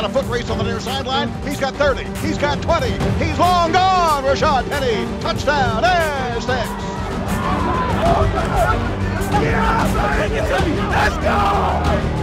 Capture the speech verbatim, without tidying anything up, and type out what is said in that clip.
got a foot race on the near sideline. He's got thirty. He's got twenty. He's long gone. Rashad Penny. Touchdown. Aztecs. Yeah, let's go!